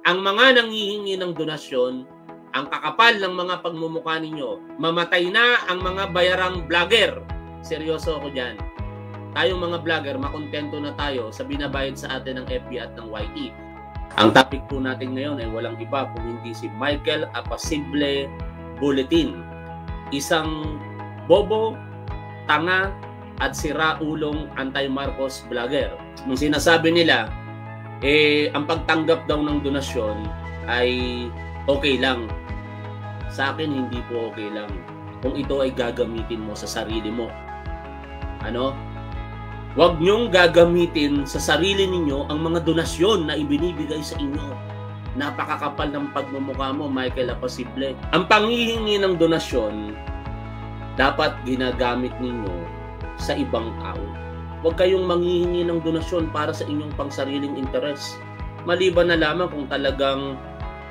ang mga nanghihingi ng donasyon, ang kakapal ng mga pagmumukha ninyo, mamatay na ang mga bayarang vlogger. Seryoso ako dyan. Tayong mga vlogger, makontento na tayo sa binabayad sa atin ng FB at ng YT. Ang topic po natin ngayon ay walang iba kung hindi si Michael Apacible Bulletin. Isang bobo, tanga, at sira-ulong anti-Marcos vlogger. Nung sinasabi nila, ang pagtanggap daw ng donasyon ay okay lang. Sa akin, hindi po okay lang. Kung ito ay gagamitin mo sa sarili mo. Ano? Huwag niyong gagamitin sa sarili ninyo ang mga donasyon na ibinibigay sa inyo. Napakakapal ng pagmumukha mo, Michael Apacible. Ang panghihingi ng donasyon, dapat ginagamit ninyo sa ibang tao. Huwag kayong manghihingi ng donasyon para sa inyong pangsariling interes. Maliban na lamang kung talagang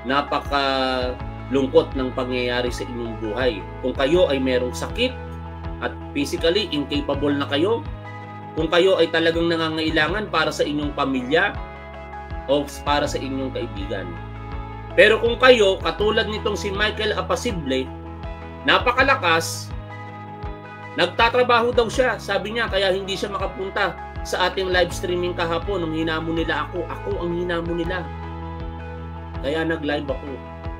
napakalungkot ng pangyayari sa inyong buhay. Kung kayo ay merong sakit at physically incapable na kayo, kung kayo ay talagang nangangailangan para sa inyong pamilya o para sa inyong kaibigan. Pero kung kayo, katulad nitong si Michael Apacible, napakalakas, nagtatrabaho daw siya, sabi niya, kaya hindi siya makapunta sa ating live streaming kahapon nung hinamon nila ako. Ako ang hinamon nila. Kaya nag-live ako.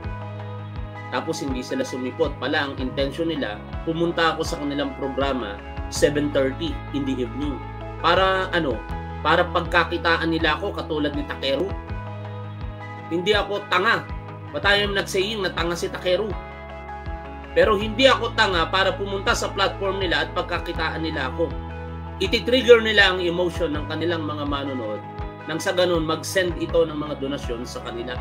Tapos hindi sila sumipot. Pala ang intention nila, pumunta ako sa kanilang programa 7:30 in the evening. Para ano? Para pagkakitaan nila ako katulad ni Takeru. Hindi ako tanga. Batayang nagsaying na tanga si Takeru. Pero hindi ako tanga para pumunta sa platform nila at pagkakitaan nila ako. Iti-trigger nila ang emotion ng kanilang mga manonood nang sa ganun mag-send ito ng mga donasyon sa kanila.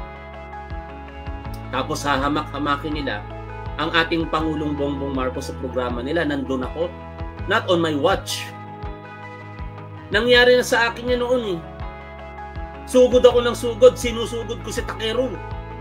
Tapos hahamak-hamakin nila ang ating Pangulong Bongbong Marcos sa programa nila. Nandun ako. Not on my watch. Nangyari na sa akin yan noon eh. Sugod ako ng sugod. Sinusugod ko si Takeru.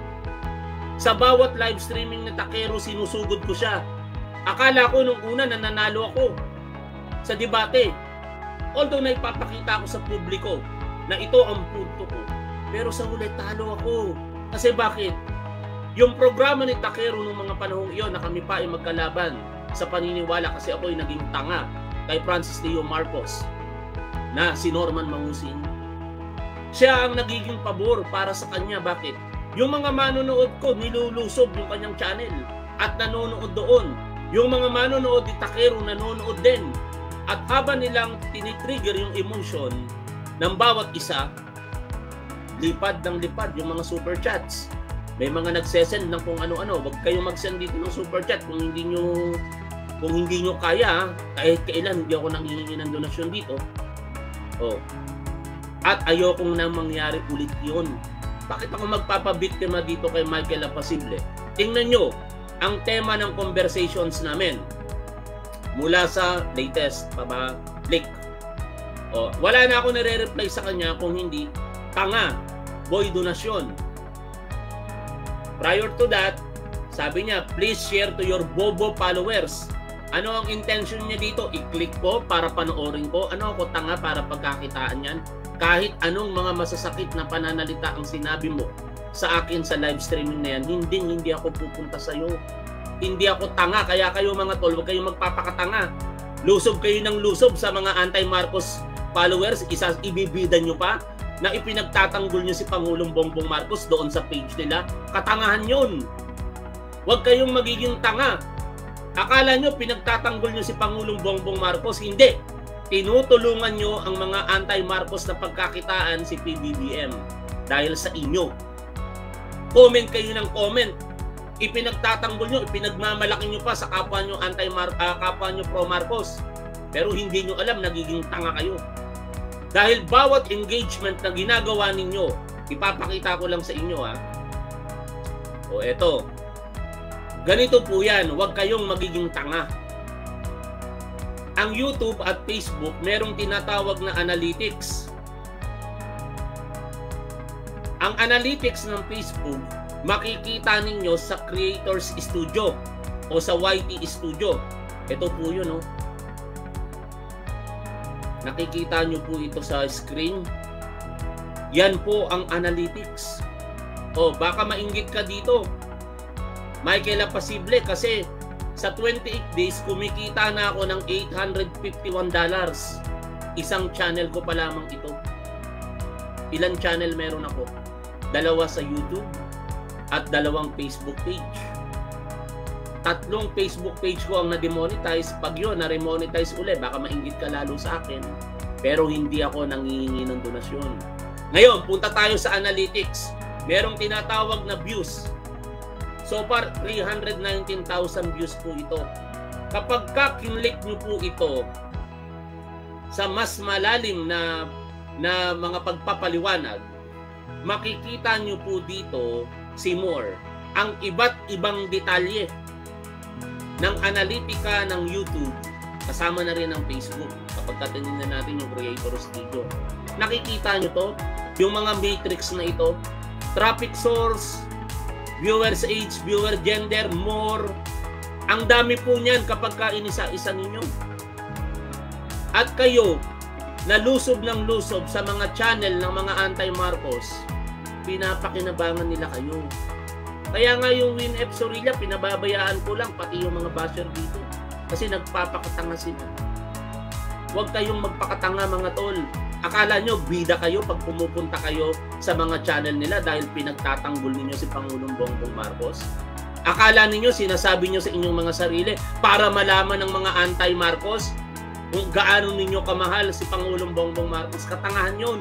Sa bawat live streaming ni Takeru, sinusugod ko siya. Akala ko nung una nananalo ako sa debate. Although naipapakita ko sa publiko na ito ang punto ko. Pero sa huli, talo ako. Kasi bakit? Yung programa ni Takeru nung mga panahong iyon na kami pa ay magkalaban sa paniniwala kasi ako ay naging tanga kay Francis Leo Marcos na si Norman Mangusing. Siya ang nagiging pabor para sa kanya. Bakit? Yung mga manonood ko, nilulusob yung kanyang channel at nanonood doon. Yung mga manonood ni Takeru, nanonood din. At habang nilang tinitrigger yung emotion ng bawat isa, lipad ng lipad yung mga super chats. May mga nagsesend ng kung ano-ano. Huwag kayong mag-send dito ng super chat kung hindi nyo kaya, kahit kailan hindi ako nanghihingi ng donasyon dito. Oh. At ayokong na mangyari ulit yun. Bakit ako magpapabiktima dito kay Michael Apacible? Tingnan nyo ang tema ng conversations namin mula sa latest leak. O, wala na ako nare-reply sa kanya kung hindi tanga, boy donasyon. Prior to that, sabi niya, please share to your bobo followers. Ano ang intention niya dito? I-click ko para panoorin ko. Ano ako tanga para pagkakitaan yan? Kahit anong mga masasakit na pananalita ang sinabi mo sa akin sa live streaming na yan, hindi ako pupunta sa iyo. Hindi ako tanga, kaya kayo mga tol, huwag kayong magpapakatanga. Lusob kayo ng lusob sa mga anti-Marcos followers, ibibida nyo pa na ipinagtatanggol nyo si Pangulong Bongbong Marcos doon sa page nila. Katangahan yun. Huwag kayong magiging tanga. Akala nyo pinagtatanggol nyo si Pangulong Bongbong Marcos? Hindi. Tinutulungan nyo ang mga anti-Marcos na pagkakitaan si PBBM dahil sa inyo. Comment kayo ng comment. Ipinagtatanggol nyo, ipinagmamalaki nyo pa sa kapwa nyo kapwa nyo pro-Marcos. Pero hindi nyo alam, nagiging tanga kayo. Dahil bawat engagement na ginagawa ninyo, ipapakita ko lang sa inyo ha. O eto, ganito po yan, huwag kayong magiging tanga. Ang YouTube at Facebook, merong tinatawag na analytics. Ang analytics ng Facebook, makikita ninyo sa Creators Studio o sa YT Studio. Ito po yun, no? Nakikita nyo po ito sa screen. Yan po ang analytics. O, baka mainggit ka dito. Michael Apasible, kasi sa 28 days, kumikita na ako ng $851. Isang channel ko pa lamang ito. Ilan channel meron ako? 2 sa YouTube at 2 Facebook page. 3 Facebook page ko ang na-demonetize. Pag yun, na-remonetize uli, baka mainggit ka lalo sa akin. Pero hindi ako nangihingi ng donasyon. Ngayon, punta tayo sa analytics. Merong tinatawag na views. So far, 319,000 views po ito. Kapag kinlik nyo po ito sa mas malalim na mga pagpapaliwanag, makikita nyo po dito si more ang iba't ibang detalye ng analitika ng YouTube, kasama na rin ng Facebook. Kapag tatingnan natin yung Creator Studio, nakikita nyo to, yung mga matrix na ito, traffic source, viewers age, viewer gender, more. Ang dami po niyan kapag inisa-isa ninyo. At kayo, nalusob ng lusob sa mga channel ng mga anti-Marcos, pinapakinabangan nila kayo. Kaya nga yung WinF Sorilla, pinababayaan ko lang, pati yung mga basher dito. Kasi nagpapakatanga sila. Huwag kayong magpakatanga mga tol. Akala nyo, bida kayo pag pumupunta kayo sa mga channel nila dahil pinagtatanggol ninyo si Pangulong Bongbong Marcos? Akala ninyo, sinasabi nyo sa inyong mga sarili para malaman ng mga anti-Marcos kung gaano ninyo kamahal si Pangulong Bongbong Marcos? Katangahan yun.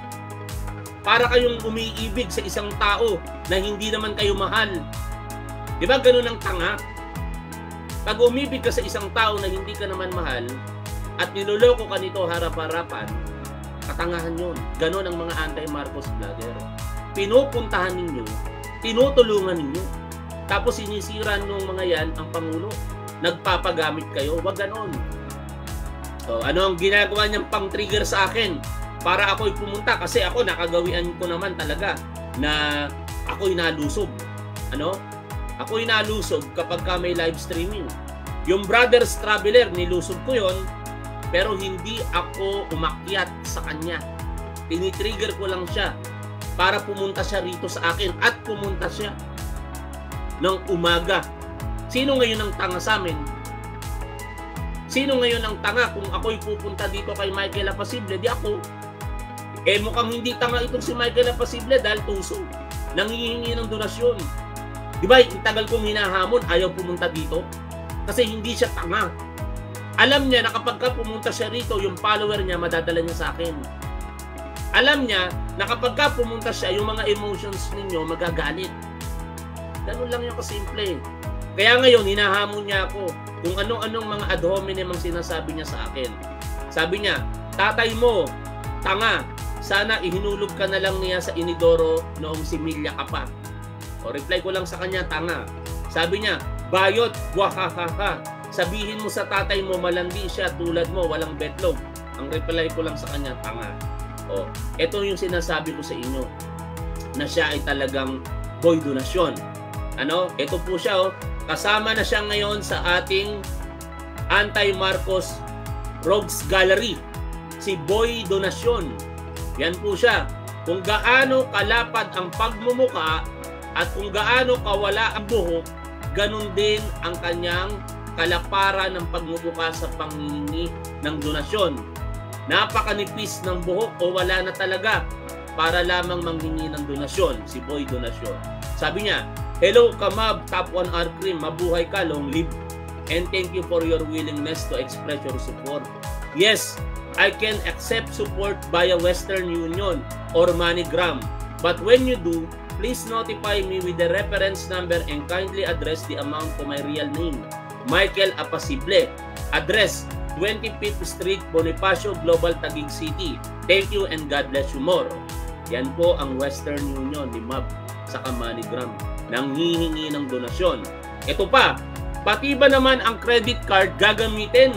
Para kayong umiibig sa isang tao na hindi naman kayo mahal. Di ba ganun ang tanga? Pag umibig ka sa isang tao na hindi ka naman mahal at niloloko ka nito harap-harapan, katangahan yun. Ganon ang mga anti-Marcos vlogger. Pinupuntahan ninyo, tinutulungan ninyo, tapos sinisiran ng mga yan ang Pangulo. Nagpapagamit kayo, wag ganon. So, ano ang ginagawa niyang pang-trigger sa akin para ako'y pumunta? Kasi ako, nakagawian ko naman talaga na ako'y nalusob. Ano? Ako'y nalusob kapag ka may live streaming. Yung Brothers Traveler, nilusob ko yon, pero hindi ako umakyat sa kanya. Tinitrigger ko lang siya para pumunta siya rito sa akin, at pumunta siya ng umaga. Sino ngayon ang tanga sa amin? Sino ngayon ang tanga kung ako'y pupunta dito kay Michael Apasible? Di ako. Eh mukhang hindi tanga itong si Michael Apasible dahil tuso. Nanghihingi ng donasyon. Di ba, tagal kong hinahamon, ayaw pumunta dito kasi hindi siya tanga. Alam niya na kapag pumunta siya rito, yung follower niya madadala niya sa akin. Alam niya na kapag pumunta siya, yung mga emotions ninyo magagalit. Ganun lang yung kasimple. Kaya ngayon, hinahamon niya ako kung ano-anong mga ad hominem ang sinasabi niya sa akin. Sabi niya, tatay mo, tanga, sana ihinulog ka na lang niya sa inidoro noong similya ka pa. O reply ko lang sa kanya, tanga. Sabi niya, bayot, wahahaha. Sabihin mo sa tatay mo, malandi siya, tulad mo, walang betlog. Ang reply ko lang sa kanya, tanga. O, ito yung sinasabi ko sa inyo, na siya ay talagang boy donasyon. Ano? Ito po siya, oh. Kasama na siya ngayon sa ating anti-Marcos Rogues Gallery. Si Boy Donasyon. Yan po siya. Kung gaano kalapad ang pagmumuka at kung gaano kawala ang buhok, ganun din ang kanyang kalaparan ng pagmumuka sa panghihingi ng donasyon. Napakanipis ng buhok o wala na talaga para lamang manghingi ng donasyon, si Boy Donasyon. Sabi niya, hello Kamab, Top 1 Art Cream, mabuhay ka, long live, and thank you for your willingness to express your support. Yes, I can accept support via Western Union or MoneyGram, but when you do, please notify me with the reference number and kindly address the amount to my real name, Michael Apasible. Address, 25th Street, Bonifacio, Global, Taguig City. Thank you and God bless you more. Yan po ang Western Union ni Mab sa MoneyGram. Nanghihingi ng donasyon. Ito pa, pati ba naman ang credit card gagamitin?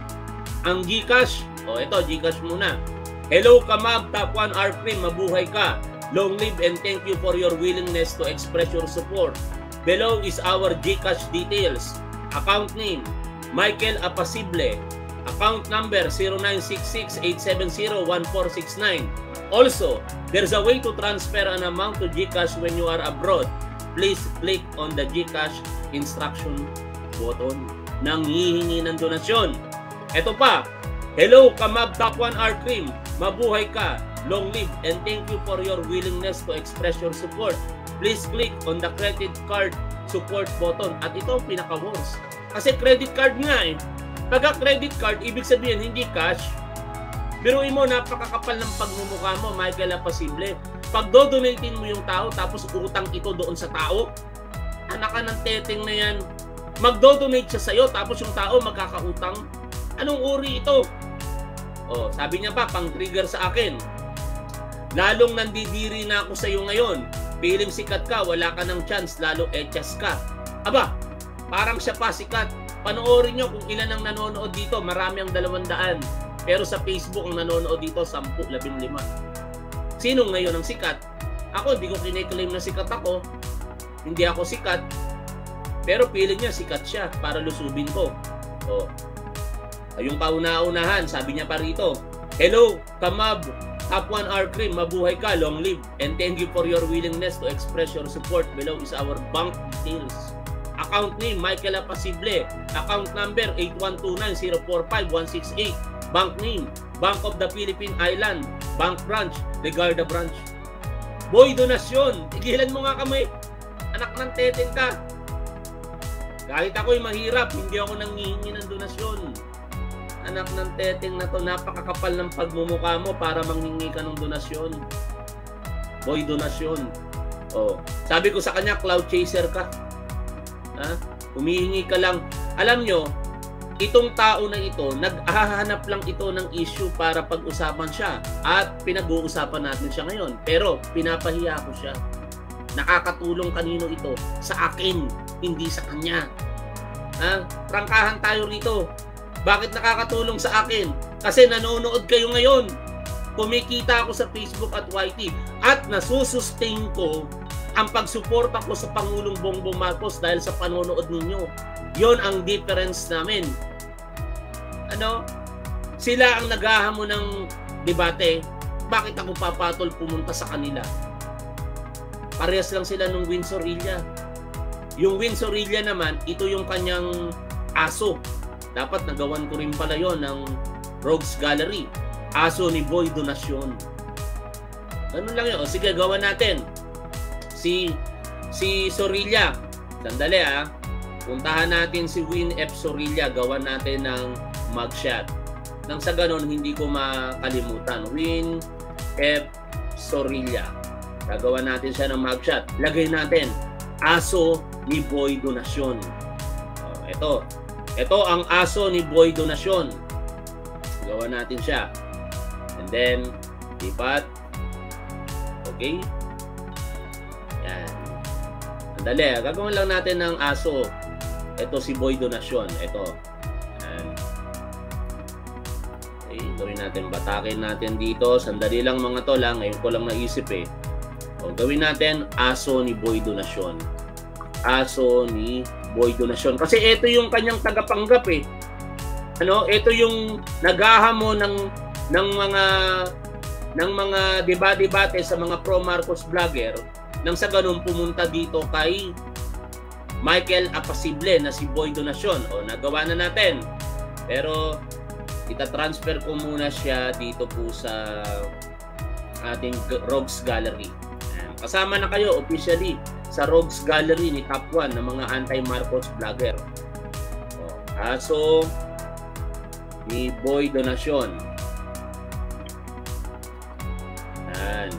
Ang GCash, ito GCash muna. Hello Kamab, Top 1 Art Cream, mabuhay ka. Long live and thank you for your willingness to express your support. Below is our GCash details. Account name, Michael Apasible. Account number 0966-870-1469. Also, there's a way to transfer an amount to GCash when you are abroad. Please click on the GCash instruction button nang hihingi ng donasyon. Ito pa, hello Kamab Top 1 R Cream, mabuhay ka, long live, and thank you for your willingness to express your support. Please click on the credit card support button. At ito ang pinaka-worst. Kasi credit card nga eh. Pagka credit card, ibig sabihin hindi cash. Biruin mo, napakakapal ng pagmumukha mo, Michael Apasible. Pag dodonatin mo yung tao, tapos utang ito doon sa tao, anak ka ng teteng na yan. Magdodonate siya sa'yo, tapos yung tao magkakautang. Anong uri ito? Oh, sabi niya pa, pang-trigger sa akin. Lalong nandidiri na ako sa'yo ngayon. Feeling sikat ka, wala ka ng chance, lalo etchas ka. Aba, parang siya pa sikat. Panoorin nyo kung ilan ang nanonood dito. Marami ang 200. Pero sa Facebook ang nanonood dito, 10, 15. Sino ngayon ang sikat? Ako, hindi ko kiniklaim na sikat ako. Hindi ako sikat. Pero feeling niya, sikat siya para lusubin ko. O, yung kauna-unahan, sabi niya pa rito, hello, Kamab, Top 1 R Cream, mabuhay ka, long live, and thank you for your willingness to express your support. Below is our bank details. Account name, Michael Apasible. Account number, 8129045168. Bank name, Bank of the Philippine Island. Bank branch, Legarda branch. Boy, donasyon. Tigilan mo nga kami. Anak ng teteng ka. Kahit ako'y mahirap, hindi ako nanghihingi ng donasyon. Anak ng teteng na to, napakakapal ng pagmumukha mo para manghingi ka ng donasyon. Boy, donasyon. Oh, sabi ko sa kanya, cloud chaser ka. Ha? Humihingi ka lang. Alam nyo, itong tao na ito, naghahanap lang ito ng issue para pag-usapan siya. At pinag-uusapan natin siya ngayon. Pero pinapahiya ko siya. Nakakatulong kanino ito? Sa akin, hindi sa kanya. Ha? Prangkahan tayo rito. Bakit nakakatulong sa akin? Kasi nanonood kayo ngayon. Kumikita ako sa Facebook at YT. At nasusustain ko ang pagsuporta ko sa Pangulong Bongbong Marcos dahil sa panonood ninyo. Yon ang difference namin. Ano? Sila ang naghahamon ng debate. Bakit ako papatol pumunta sa kanila? Parehas lang sila nung Win Sorilla. Yung Win Sorilla naman, ito yung kanyang aso. Dapat nagawan ko rin pala yon ng Rogues Gallery. Aso ni Boy Donasyon. Ganun lang yun. O sige, gawan natin. Si Sorilla. Sandali ha. Puntahan natin si Win F. Sorilla. Gawan natin ng mugshot. Nang sa ganun, hindi ko makalimutan. Win F. Sorilla. Gagawa natin siya ng mugshot. Lagay natin. Aso ni Boy Donasyon. Ito. Ito ang aso ni Boy Donasyon. Gawa natin siya. And then, lipat. Okay. Yan. Andali. Gagawin lang natin ng aso. Ito si Boy Donasyon. Ito. Yan. Okay. Gawin natin. Batakin natin dito. Sandali lang mga to lang. Ngayon ko lang naisip eh. O, gawin natin aso ni Boy Donasyon. Aso ni Boy Donasyon. Kasi ito yung kanyang tagapanggap eh. Ano, ito yung naghahamon ng mga debate sa mga pro Marcos vlogger nang sa ganun pumunta dito kay Michael Apasible na si Boy Donasyon. O, nagawa na natin. Pero ita-transfer ko muna siya dito po sa ating Rogues Gallery. Kasama na kayo officially sa Rogues Gallery ni Top 1 ng mga anti-Marcos vlogger. Aso ni Boy Donasyon. Yan.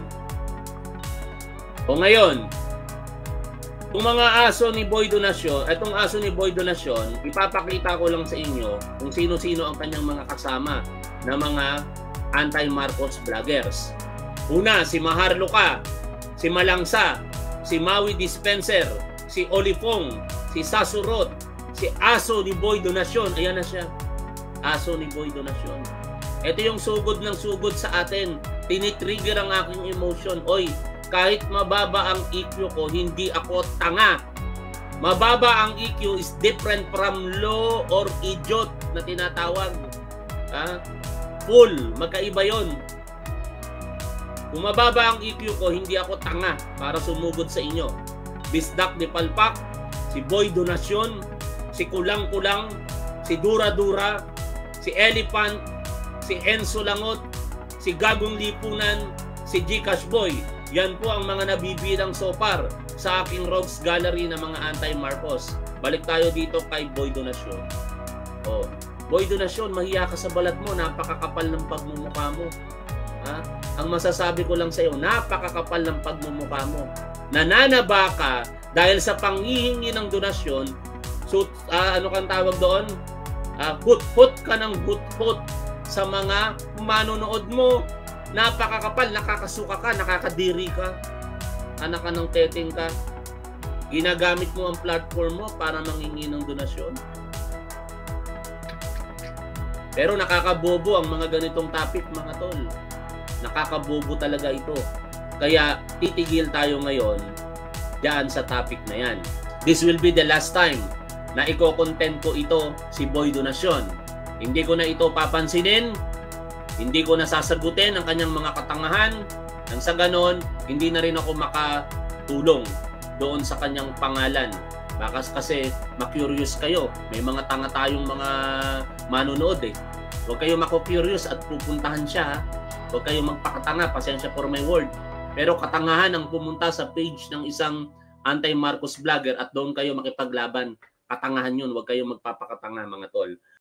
O ngayon, itong mga aso ni Boy Donasyon, itong aso ni Boy Donasyon, ipapakita ko lang sa inyo kung sino-sino ang kanyang mga kasama na mga anti-Marcos vloggers. Una, si Mahar Luka, si Malangsa, si Maui Dispenser, si Olifong, si Sasurot, si Aso ni Boy Donasyon. Ayan na siya. Aso ni Boy Donasyon. Ito yung sugod ng sugod sa atin. Tinitrigger ang aking emotion. Oy, kahit mababa ang EQ ko, hindi ako tanga. Mababa ang EQ is different from low or idiot na tinatawag. Full, magkaiba yon. Kung mababa ang EQ ko, hindi ako tanga para sumugod sa inyo. Bisdak ni Palpak, si Boy Donacion, si Kulang-Kulang, si Dura-Dura, si Elephant, si Enzo Langot, si Gagong Lipunan, si Gcash Boy. Yan po ang mga nabibilang so far sa aking Rogues Gallery ng mga anti-Marcos. Balik tayo dito kay Boy Donacion. Oh, Boy Donacion, mahiya ka sa balat mo, napakakapal ng pagmumukha mo. Ha? Ang masasabi ko lang sa iyo, napakakapal ng pagmumukha mo. Nananaba ka dahil sa panghihingi ng donasyon. So, ano kang tawag doon? Hut-hut ka ng hut-hut sa mga manonood mo. Napakakapal, nakakasuka ka, nakakadiri ka. Anak ka ng teteng ka. Ginagamit mo ang platform mo para manghingi ng donasyon. Pero nakakabobo ang mga ganitong topic, mga tol. Nakakabobo talaga ito. Kaya titigil tayo ngayon diyan sa topic na yan. This will be the last time na i-content ko ito si Boy Donacion. Hindi ko na ito papansinin, hindi ko na sasagutin ang kanyang mga katangahan, nang sa ganon, hindi na rin ako makatulong doon sa kanyang pangalan. Baka kasi ma-curious kayo, may mga tanga tayong mga manonood eh. Huwag kayo mako-curious at pupuntahan siya. Huwag kayong magpakatanga, pasensya for my word. Pero katangahan ang pumunta sa page ng isang anti-Marcos vlogger at doon kayo makipaglaban. Katangahan yun, huwag kayong magpapakatanga, mga tol.